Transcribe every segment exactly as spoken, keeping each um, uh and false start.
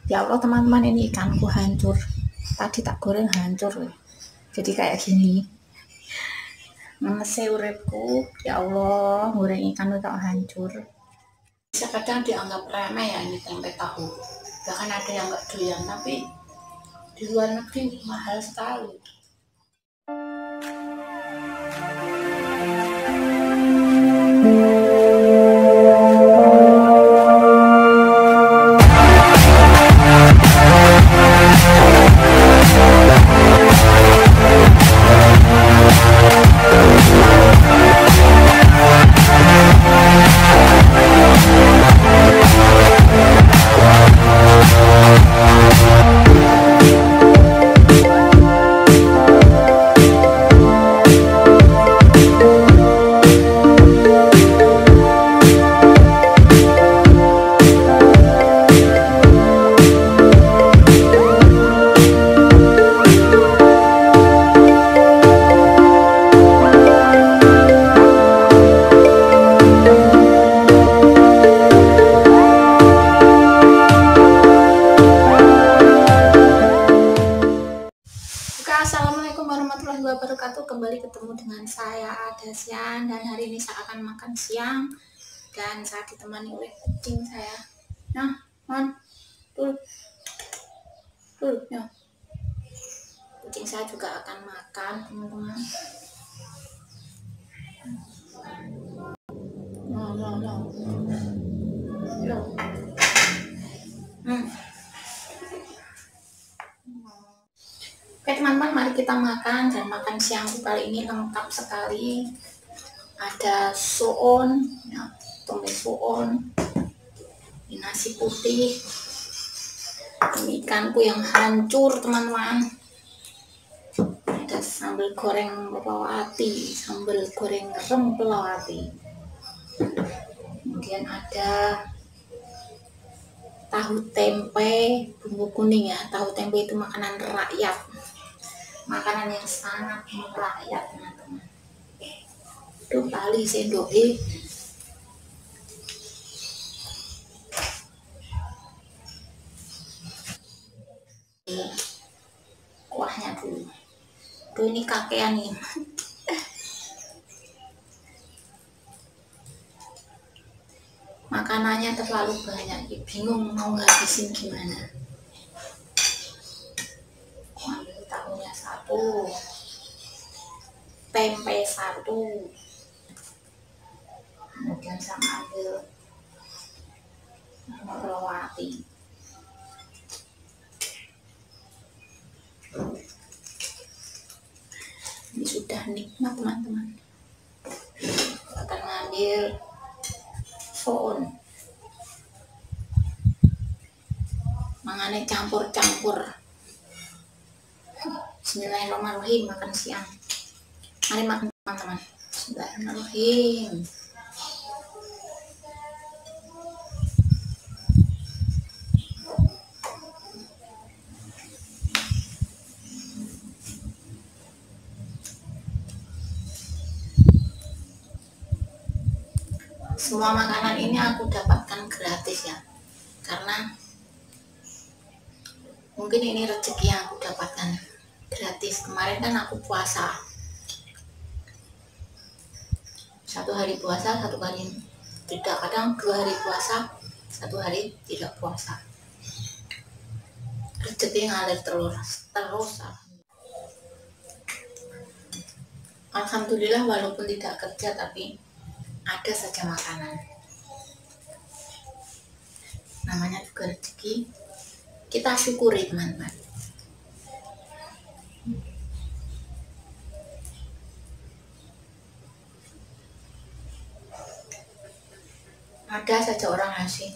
Ya Allah teman-teman, ini ikanku hancur. Tadi tak goreng hancur. Jadi kayak gini. Ngemese uripku. Ya Allah, goreng ikan itu hancur. Bisa kadang dianggap remeh ya ini tempe tahu. Bahkan ada yang nggak doyan, tapi di luar negeri mahal sekali. Assalamualaikum warahmatullahi wabarakatuh. Kembali ketemu dengan saya Adasian, dan hari ini saya akan makan siang dan saya ditemani oleh kucing saya. Nah, man, tuh, tuh, ya. Kucing saya juga akan makan, teman-teman. No, no, no, no. Hmm. Oke teman-teman, mari kita makan. Dan makan siangku kali ini lengkap sekali. Ada soon, ya, tumis soon, nasi putih, ini ikanku yang hancur teman-teman. Ada sambal goreng lawati, sambal goreng rempelawati. Kemudian ada tahu tempe bumbu kuning ya. Tahu tempe itu makanan rakyat, makanan yang sangat merakyat teman-teman. Itu kali sendoke. Kuahnya dulu. Tuh ini kakean nih. Makanannya terlalu banyak, bingung mau ngabisin gimana. Ambil tahunya satu, tempe satu, kemudian sama ambil lawati. Ini sudah nikmat teman-teman. Akan ngambil soon, mangane campur-campur. Bismillahirrahmanirrahim, makan siang. Mari makan teman-teman. Bismillahirrahmanirrahim. Semua makanan ini aku dapatkan gratis ya, karena mungkin ini rezeki yang aku dapatkan gratis. Kemarin kan aku puasa, satu hari puasa, satu hari tidak, kadang dua hari puasa, satu hari tidak puasa. Rezeki ngalir terus terus. Alhamdulillah, walaupun tidak kerja tapi ada saja makanan. Namanya juga rezeki, kita syukuri teman-teman. Ada saja orang ngasih.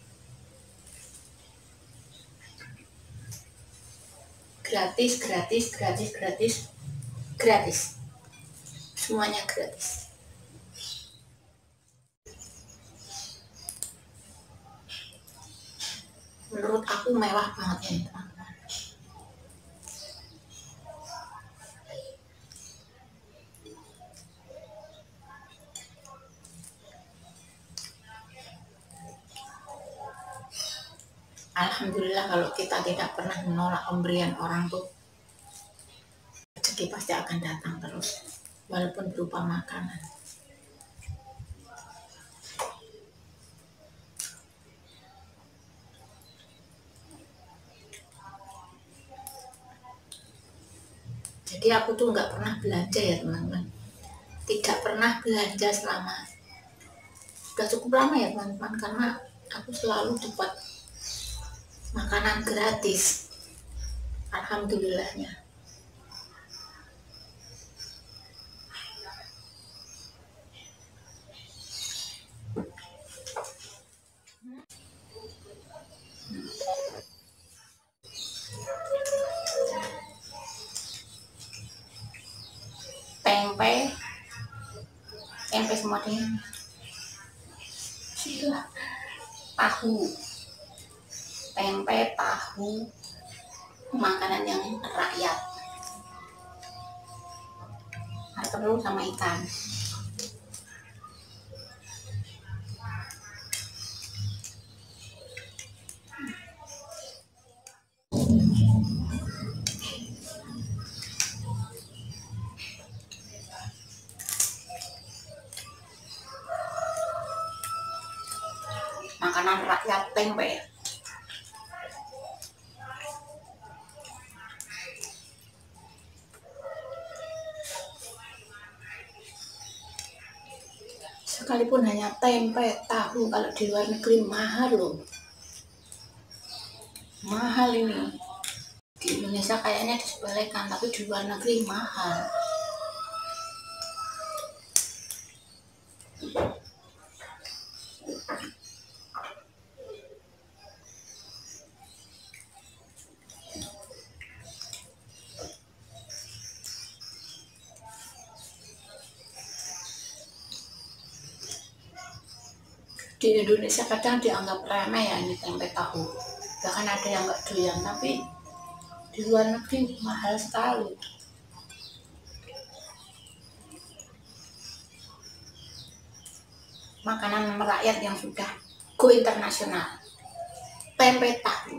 Gratis, gratis, gratis, gratis, gratis. Semuanya gratis. Menurut aku mewah banget ya teman-teman. Alhamdulillah kalau kita tidak pernah menolak pemberian orang tuh, rezeki pasti akan datang terus, walaupun berupa makanan. Jadi aku tuh nggak pernah belanja ya teman-teman, tidak pernah belanja selama udah cukup lama ya teman-teman, karena aku selalu dapat makanan gratis, alhamdulillahnya. Tempe, tempe semuanya, tahu, tempe, tahu, makanan yang rakyat, telur sama ikan. Makanan rakyat tempe. Sekalipun hanya tempe, tahu, kalau di luar negeri mahal loh. Mahal ini. Di Indonesia kayaknya disepelekan, tapi di luar negeri mahal. Di Indonesia kadang dianggap remeh ya ini tempe tahu, bahkan ada yang nggak doyan, tapi di luar negeri mahal sekali. Makanan rakyat yang sudah go internasional, tempe tahu.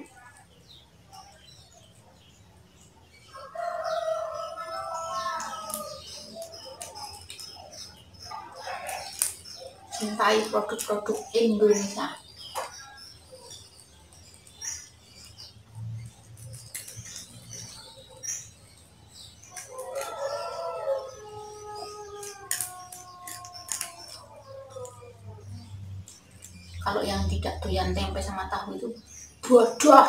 Cintai produk-produk Indonesia. Kalau yang tidak doyan tempe sama tahu itu bodoh.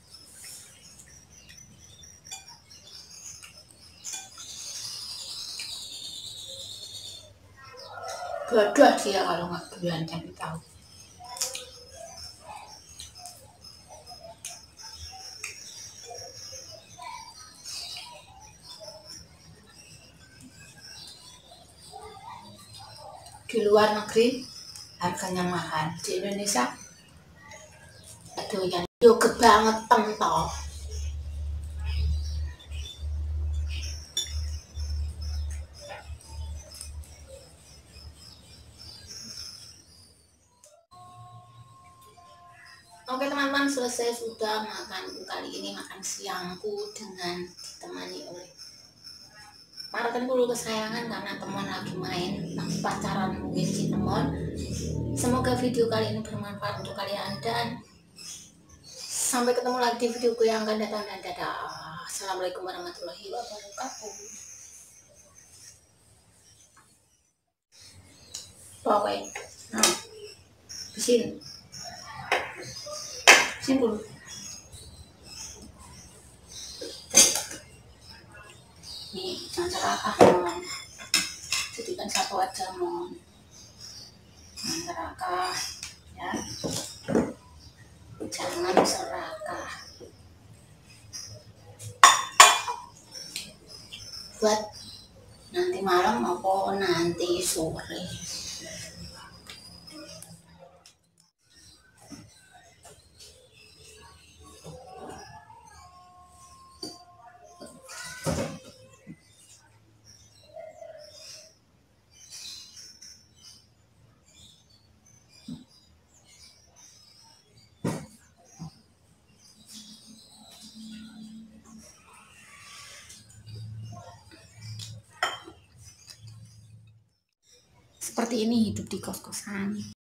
Bodoh dia kalau nggak doyan tempe tahu. Di luar negeri harganya mahal, di Indonesia doyan yo kebangetan toh. Oke teman-teman, selesai sudah makanku kali ini, makan siangku dengan ditemani oleh parutanku kesayangan, karena teman lagi main, lagi pacaran mungkin si teman. Semoga video kali ini bermanfaat untuk kalian, dan sampai ketemu lagi di videoku yang akan datang, dan dadah. Assalamualaikum warahmatullahi wabarakatuh. Oke, nah, bisin. Simpul. Nih, jangan serakah mon. Jadikan satu aja mon. Jangan serakah, ya. Jangan serakah. Buat nanti malam maupun nanti sore. seperti ini hidup di kos-kosan.